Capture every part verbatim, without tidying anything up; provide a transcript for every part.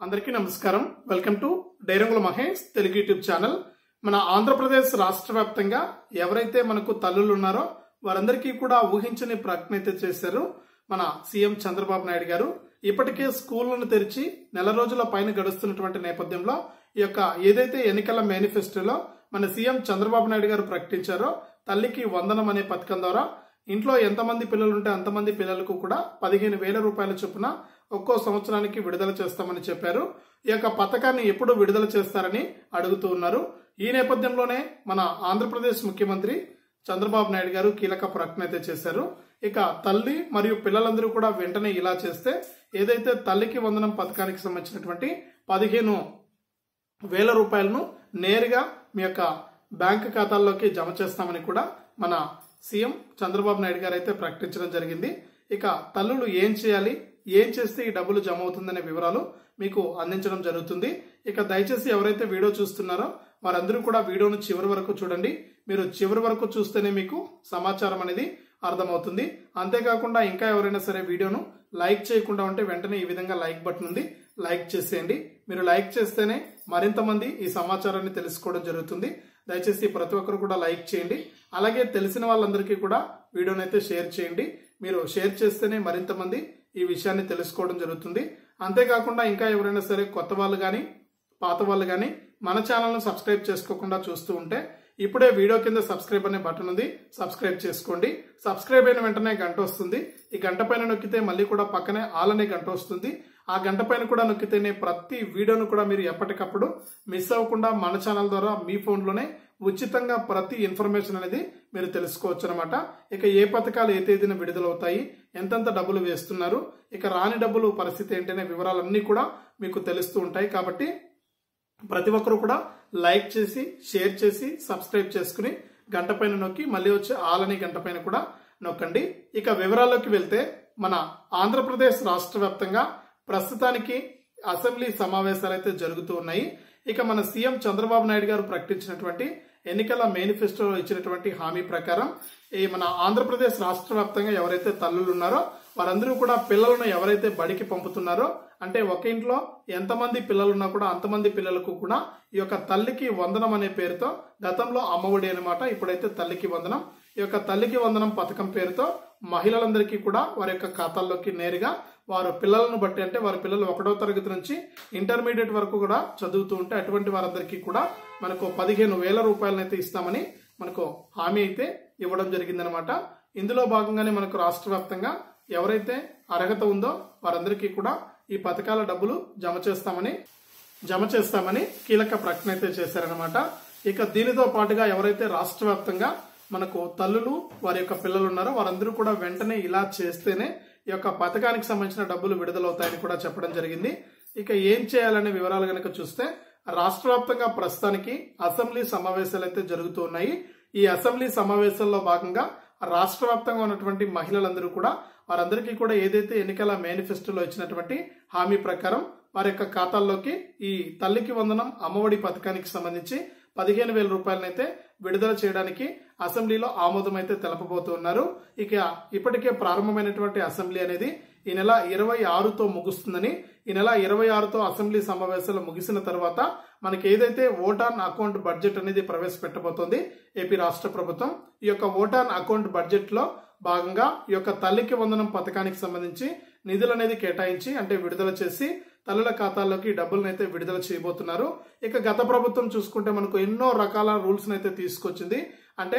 అందరికీ నమస్కారం. Welcome to డైరంగుల మహేష్ తెలుగు యూట్యూబ్ ఛానల్. మన ఆంధ్రప్రదేశ్ రాష్ట్ర వ్యాప్తంగా ఎవరైతే మనకు తల్లులు ఉన్నారో వారందరికీ కూడా ఊహించని ప్రకటన అయితే చేశారు మన సీఎం చంద్రబాబు నాయుడు గారు. ఇప్పటికే స్కూళ్లను తెరిచి నెల రోజుల పైన గడుస్తున్నటువంటి నేపథ్యంలో ఈ యొక్క ఏదైతే ఎన్నికల మేనిఫెస్టోలో మన సీఎం చంద్రబాబు నాయుడు గారు ప్రకటించారో తల్లికి వందనం అనే పథకం ద్వారా ఇంట్లో ఎంతమంది పిల్లలు ఉంటే అంతమంది పిల్లలకు కూడా పదిహేను వేల రూపాయల చొప్పున ఒక్కో సంవత్సరానికి విడుదల చేస్తామని చెప్పారు. ఈ యొక్క పథకాన్ని ఎప్పుడు విడుదల చేస్తారని అడుగుతూ ఉన్నారు. ఈ నేపథ్యంలోనే మన ఆంధ్రప్రదేశ్ ముఖ్యమంత్రి చంద్రబాబు నాయుడు గారు కీలక ప్రకటన అయితే చేశారు. ఇక తల్లి మరియు పిల్లలందరూ కూడా వెంటనే ఇలా చేస్తే ఏదైతే తల్లికి వందనం పథకానికి సంబంధించినటువంటి పదిహేను వేల రూపాయలను నేరుగా మీ యొక్క బ్యాంకు ఖాతాల్లోకి జమ చేస్తామని కూడా మన సీఎం చంద్రబాబు నాయుడు గారు అయితే ప్రకటించడం జరిగింది. ఇక తల్లులు ఏం చేయాలి, ఏం చేస్తే ఈ డబ్బులు జమ అవుతుందనే వివరాలు మీకు అందించడం జరుగుతుంది. ఇక దయచేసి ఎవరైతే వీడియో చూస్తున్నారో వారందరూ కూడా వీడియోను చివరి వరకు చూడండి. మీరు చివరి వరకు చూస్తేనే మీకు సమాచారం అనేది అర్థమవుతుంది. అంతేకాకుండా ఇంకా ఎవరైనా సరే వీడియోను లైక్ చేయకుండా ఉంటే వెంటనే ఈ విధంగా లైక్ బటన్ ఉంది, లైక్ చేసేయండి. మీరు లైక్ చేస్తేనే మరింత మంది ఈ సమాచారాన్ని తెలుసుకోవడం జరుగుతుంది. దయచేసి ప్రతి ఒక్కరు కూడా లైక్ చేయండి. అలాగే తెలిసిన వాళ్ళందరికీ కూడా వీడియోని అయితే షేర్ చేయండి. మీరు షేర్ చేస్తేనే మరింత మంది ఈ విషయాన్ని తెలుసుకోవడం జరుగుతుంది. అంతేకాకుండా ఇంకా ఎవరైనా సరే కొత్త వాళ్ళు కానీ పాత వాళ్ళు కానీ మన ఛానల్ను సబ్స్క్రైబ్ చేసుకోకుండా చూస్తూ ఉంటే ఇప్పుడే వీడియో కింద సబ్స్క్రైబ్ అనే బటన్ ఉంది, సబ్స్క్రైబ్ చేసుకోండి. సబ్స్క్రైబ్ అయిన వెంటనే గంట వస్తుంది. ఈ గంట పైన నొక్కితే మళ్ళీ కూడా పక్కనే ఆల్ అనే గంట వస్తుంది. ఆ గంట పైన కూడా నొక్కితేనే ప్రతి వీడియోను కూడా మీరు ఎప్పటికప్పుడు మిస్ అవ్వకుండా మన ఛానల్ ద్వారా మీ ఫోన్లోనే ఉచితంగా ప్రతి ఇన్ఫర్మేషన్ అనేది మీరు తెలుసుకోవచ్చు అనమాట. ఇక ఏ పథకాలు ఏ తేదీన విడుదలవుతాయి, ఎంతెంత డబ్బులు వేస్తున్నారు, ఇక రాని డబ్బులు పరిస్థితి ఏంటనే వివరాలన్నీ కూడా మీకు తెలుస్తూ ఉంటాయి. కాబట్టి ప్రతి ఒక్కరు కూడా లైక్ చేసి షేర్ చేసి సబ్స్క్రైబ్ చేసుకుని గంట పైన నొక్కి మళ్ళీ వచ్చే ఆల్ అనే గంట పైన కూడా నొక్కండి. ఇక వివరాల్లోకి వెళ్తే మన ఆంధ్రప్రదేశ్ రాష్ట్ర వ్యాప్తంగా ప్రస్తుతానికి అసెంబ్లీ సమావేశాలు అయితే జరుగుతూ ఉన్నాయి. ఇక మన సీఎం చంద్రబాబు నాయుడు గారు ప్రకటించినటువంటి ఎన్నికల మేనిఫెస్టోలో ఇచ్చినటువంటి హామీ ప్రకారం ఈ మన ఆంధ్రప్రదేశ్ రాష్ట్ర వ్యాప్తంగా ఎవరైతే తల్లులు ఉన్నారో వారందరూ కూడా పిల్లలను ఎవరైతే బడికి పంపుతున్నారో అంటే ఒక ఇంట్లో ఎంతమంది పిల్లలున్నా కూడా అంతమంది పిల్లలకు కూడా ఈ యొక్క తల్లికి వందనం అనే పేరుతో గతంలో అమ్మఒడి అనమాట, ఇప్పుడైతే తల్లికి వందనం. ఈ యొక్క తల్లికి వందనం పథకం పేరుతో మహిళలందరికీ కూడా వారి యొక్క ఖాతాల్లోకి నేరుగా వారు పిల్లలను బట్టి అంటే వారి పిల్లలు ఒకటో తరగతి నుంచి ఇంటర్మీడియట్ వరకు కూడా చదువుతూ ఉంటే అటువంటి వారందరికీ కూడా మనకు పదిహేను వేల రూపాయలను అయితే ఇస్తామని మనకు హామీ అయితే ఇవ్వడం జరిగిందనమాట. ఇందులో భాగంగానే మనకు రాష్ట్ర వ్యాప్తంగా ఎవరైతే అర్హత ఉందో వారందరికీ కూడా ఈ పథకాల డబ్బులు జమ చేస్తామని జమ చేస్తామని కీలక ప్రకటన అయితే చేశారనమాట. ఇక దీనితో పాటుగా ఎవరైతే రాష్ట్ర వ్యాప్తంగా మనకు తల్లులు వారి యొక్క పిల్లలు ఉన్నారో వారందరూ కూడా వెంటనే ఇలా చేస్తేనే ఈ యొక్క పథకానికి సంబంధించిన డబ్బులు విడుదలవుతాయని కూడా చెప్పడం జరిగింది. ఇక ఏం చేయాలనే వివరాలు కనుక చూస్తే రాష్ట్ర వ్యాప్తంగా ప్రస్తుతానికి అసెంబ్లీ సమావేశాలు అయితే జరుగుతూ ఉన్నాయి. ఈ అసెంబ్లీ సమావేశాల్లో భాగంగా రాష్ట్ర వ్యాప్తంగా ఉన్నటువంటి మహిళలందరూ కూడా వారందరికీ కూడా ఏదైతే ఎన్నికల మేనిఫెస్టోలో ఇచ్చినటువంటి హామీ ప్రకారం వారి యొక్క ఖాతాల్లోకి ఈ తల్లికి వందనం అమ్మఒడి పథకానికి సంబంధించి పదిహేను వేల రూపాయలనైతే విడుదల చేయడానికి అసెంబ్లీలో ఆమోదం అయితే తెలపబోతున్నారు. ఇక ఇప్పటికే ప్రారంభమైనటువంటి అసెంబ్లీ అనేది ఈ నెల ఇరవై ఆరుతో ముగుస్తుందని, ఈ నెల ఇరవై ఆరుతో అసెంబ్లీ సమావేశాలు ముగిసిన తర్వాత మనకి ఏదైతే ఓట్ ఆన్ అకౌంట్ బడ్జెట్ అనేది ప్రవేశపెట్టబోతోంది ఏపీ రాష్ట్ర ప్రభుత్వం. ఈ యొక్క ఓట్ ఆన్ అకౌంట్ బడ్జెట్ లో భాగంగా ఈ యొక్క తల్లికి వందనం పథకానికి సంబంధించి నిధులు అనేది కేటాయించి అంటే విడుదల చేసి తల్లుల ఖాతాల్లోకి డబ్బులను అయితే విడుదల చేయబోతున్నారు. ఇక గత ప్రభుత్వం చూసుకుంటే మనకు ఎన్నో రకాల రూల్స్ అయితే తీసుకొచ్చింది. అంటే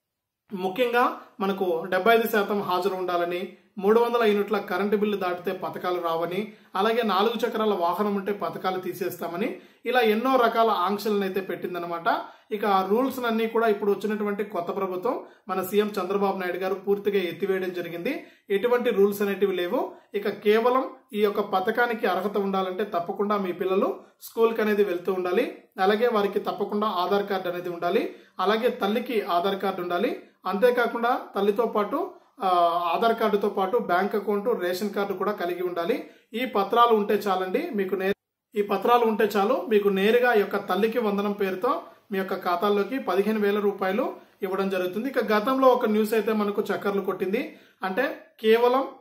ముఖ్యంగా మనకు డెబ్బై ఐదు శాతం హాజరు ఉండాలని, మూడు వందల యూనిట్ల కరెంటు బిల్లు దాటితే పథకాలు రావని, అలాగే నాలుగు చక్రాల వాహనం ఉంటే పథకాలు తీసేస్తామని ఇలా ఎన్నో రకాల ఆంక్షలను అయితే పెట్టిందనమాట. ఇక ఆ రూల్స్ అన్ని కూడా ఇప్పుడు వచ్చినటువంటి కొత్త ప్రభుత్వం మన సీఎం చంద్రబాబు నాయుడు గారు పూర్తిగా ఎత్తివేయడం జరిగింది. ఎటువంటి రూల్స్ అనేటివి లేవు. ఇక కేవలం ఈ యొక్క పథకానికి అర్హత ఉండాలంటే తప్పకుండా మీ పిల్లలు స్కూల్ కి అనేది వెళ్తూ ఉండాలి. అలాగే వారికి తప్పకుండా ఆధార్ కార్డు అనేది ఉండాలి. అలాగే తల్లికి ఆధార్ కార్డు ఉండాలి. అంతేకాకుండా తల్లితో పాటు ఆధార్ కార్డుతో పాటు బ్యాంక్ అకౌంట్, రేషన్ కార్డు కూడా కలిగి ఉండాలి. ఈ పత్రాలు ఉంటే చాలండి మీకు ఈ పత్రాలు ఉంటే చాలు మీకు నేరుగా ఈ యొక్క తల్లికి వందనం పేరుతో మీ యొక్క ఖాతాల్లోకి పదిహేను వేల రూపాయలు ఇవ్వడం జరుగుతుంది. ఇక గతంలో ఒక న్యూస్ అయితే మనకు చక్కర్లు కొట్టింది. అంటే కేవలం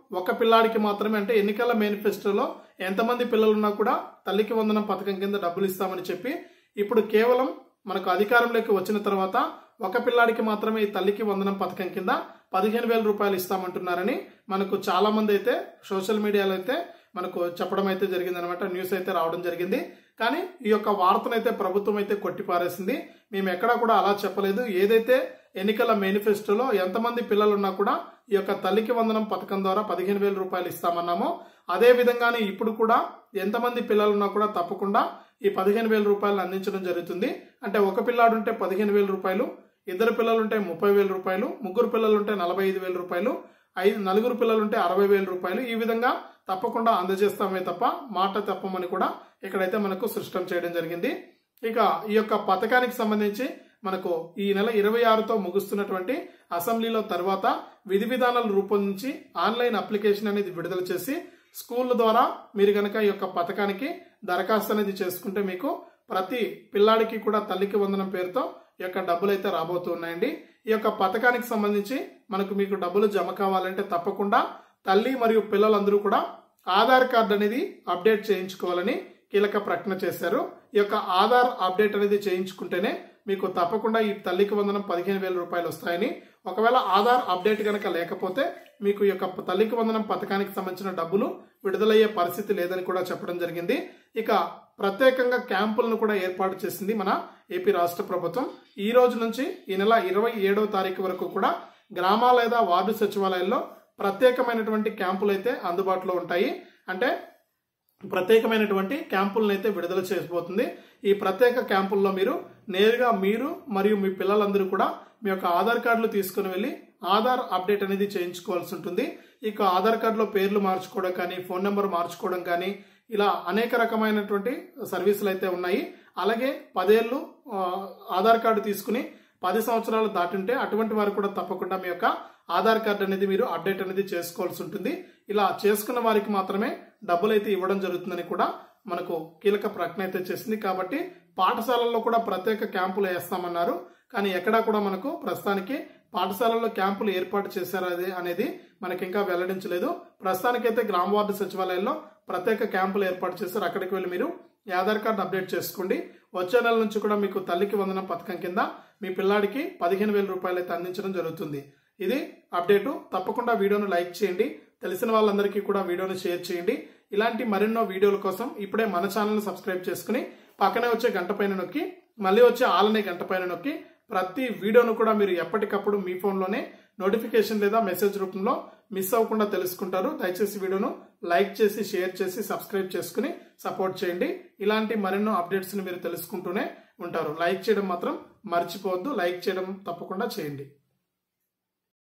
ఒక పిల్లాడికి మాత్రమే, అంటే ఎన్నికల మేనిఫెస్టోలో ఎంతమంది పిల్లలున్నా కూడా తల్లికి వందనం పథకం కింద డబ్బులు ఇస్తామని చెప్పి ఇప్పుడు కేవలం మనకు అధికారంలోకి వచ్చిన తర్వాత ఒక పిల్లాడికి మాత్రమే ఈ తల్లికి వందనం పథకం కింద పదిహేను వేల రూపాయలు ఇస్తామంటున్నారని మనకు చాలా మంది అయితే సోషల్ మీడియాలో అయితే మనకు చెప్పడం అయితే జరిగింది అనమాట. న్యూస్ అయితే రావడం జరిగింది. కానీ ఈ యొక్క వార్తనైతే ప్రభుత్వం అయితే కొట్టిపారేసింది. మేము ఎక్కడా కూడా అలా చెప్పలేదు. ఏదైతే ఎన్నికల మేనిఫెస్టోలో ఎంతమంది పిల్లలున్నా కూడా ఈ యొక్క తల్లికి వందనం పథకం ద్వారా పదిహేను వేల రూపాయలు ఇస్తామన్నామో అదే విధంగానే ఇప్పుడు కూడా ఎంతమంది పిల్లలున్నా కూడా తప్పకుండా ఈ పదిహేను వేల రూపాయలు అందించడం జరుగుతుంది. అంటే ఒక పిల్లాడుంటే పదిహేను వేల రూపాయలు, ఇద్దరు పిల్లలుంటే ముప్పై వేల రూపాయలు, ముగ్గురు పిల్లలుంటే నలభై ఐదు వేల రూపాయలు, ఐదు నలుగురు పిల్లలుంటే అరవై వేల రూపాయలు, ఈ విధంగా తప్పకుండా అందజేస్తామే తప్ప మాట తప్పమని కూడా ఇక్కడైతే మనకు సృష్టం చేయడం జరిగింది. ఇక ఈ యొక్క పథకానికి సంబంధించి మనకు ఈ నెల ఇరవై ఆరుతో ముగుస్తున్నటువంటి అసెంబ్లీలో తర్వాత విధి విధానాలు రూపొందించి ఆన్లైన్ అప్లికేషన్ అనేది విడుదల చేసి స్కూళ్ళ ద్వారా మీరు గనక ఈ యొక్క పథకానికి దరఖాస్తు అనేది చేసుకుంటే మీకు ప్రతి పిల్లాడికి కూడా తల్లికి వందనం పేరుతో ఈ యొక్క డబ్బులు అయితే రాబోతున్నాయండి. ఈ యొక్క పథకానికి సంబంధించి మనకు మీకు డబ్బులు జమ కావాలంటే తప్పకుండా తల్లి మరియు పిల్లలందరూ కూడా ఆధార్ కార్డు అనేది అప్డేట్ చేయించుకోవాలని కీలక ప్రకటన చేశారు. ఈ యొక్క ఆధార్ అప్డేట్ అనేది చేయించుకుంటేనే మీకు తప్పకుండా ఈ తల్లికి వందనం పదిహేను వేల రూపాయలు వస్తాయని, ఒకవేళ ఆధార్ అప్డేట్ కనుక లేకపోతే మీకు ఈ యొక్క తల్లికి వందనం పథకానికి సంబంధించిన డబ్బులు విడుదలయ్యే పరిస్థితి లేదని కూడా చెప్పడం జరిగింది. ఇక ప్రత్యేకంగా క్యాంపులను కూడా ఏర్పాటు చేసింది మన ఏపీ రాష్ట్ర ప్రభుత్వం. ఈ రోజు నుంచి ఈ నెల ఇరవై ఏడవ తారీఖు వరకు కూడా గ్రామ లేదా వార్డు సచివాలయాల్లో ప్రత్యేకమైనటువంటి క్యాంపులు అయితే అందుబాటులో ఉంటాయి. అంటే ప్రత్యేకమైనటువంటి క్యాంపులను అయితే విడుదల చేయబోతుంది. ఈ ప్రత్యేక క్యాంపుల్లో మీరు నేరుగా మీరు మరియు మీ పిల్లలందరూ కూడా మీ యొక్క ఆధార్ కార్డులు తీసుకుని వెళ్ళి ఆధార్ అప్డేట్ అనేది చేయించుకోవాల్సి ఉంటుంది. ఇక ఆధార్ కార్డులో పేర్లు మార్చుకోవడం కానీ, ఫోన్ నెంబర్ మార్చుకోవడం కానీ, ఇలా అనేక రకమైనటువంటి సర్వీసులు అయితే ఉన్నాయి. అలాగే పదేళ్లు ఆధార్ కార్డు తీసుకుని పది సంవత్సరాలు దాటింటే అటువంటి వారు కూడా తప్పకుండా మీ యొక్క ఆధార్ కార్డు అనేది మీరు అప్డేట్ అనేది చేసుకోవాల్సి ఉంటుంది. ఇలా చేసుకున్న వారికి మాత్రమే డబ్బులు అయితే ఇవ్వడం జరుగుతుందని కూడా మనకు కీలక ప్రకటన అయితే చేసింది. కాబట్టి పాఠశాలల్లో కూడా ప్రత్యేక క్యాంపులు వేస్తామన్నారు. కానీ ఎక్కడా కూడా మనకు ప్రస్తుతానికి పాఠశాలల్లో క్యాంపులు ఏర్పాటు చేశారా అనేది మనకి ఇంకా వెల్లడించలేదు. ప్రస్తుతానికైతే గ్రామ వార్డు సచివాలయాల్లో ప్రత్యేక క్యాంపులు ఏర్పాటు చేశారు. అక్కడికి వెళ్ళి మీరు ఈ ఆధార్ కార్డు అప్డేట్ చేసుకోండి. వచ్చే నెల నుంచి కూడా మీకు తల్లికి వందనం పథకం కింద మీ పిల్లాడికి పదిహేను వేల రూపాయలు అయితే అందించడం జరుగుతుంది. ఇది అప్డేటు. తప్పకుండా వీడియోను లైక్ చేయండి. తెలిసిన వాళ్ళందరికీ కూడా వీడియోను షేర్ చేయండి. ఇలాంటి మరెన్నో వీడియోల కోసం ఇప్పుడే మన ఛానల్ని సబ్స్క్రైబ్ చేసుకుని పక్కనే వచ్చే గంట పైన నొక్కి మళ్ళీ వచ్చే ఆలనే గంట పైన నొక్కి ప్రతి వీడియోను కూడా మీరు ఎప్పటికప్పుడు మీ ఫోన్లోనే నోటిఫికేషన్ లేదా మెసేజ్ రూపంలో మిస్ అవ్వకుండా తెలుసుకుంటారు. దయచేసి వీడియోను లైక్ చేసి షేర్ చేసి సబ్స్క్రైబ్ చేసుకుని సపోర్ట్ చేయండి. ఇలాంటి మరెన్నో అప్డేట్స్ ని మీరు తెలుసుకుంటూనే ఉంటారు. లైక్ చేయడం మాత్రం మర్చిపోవద్దు. లైక్ చేయడం తప్పకుండా చేయండి.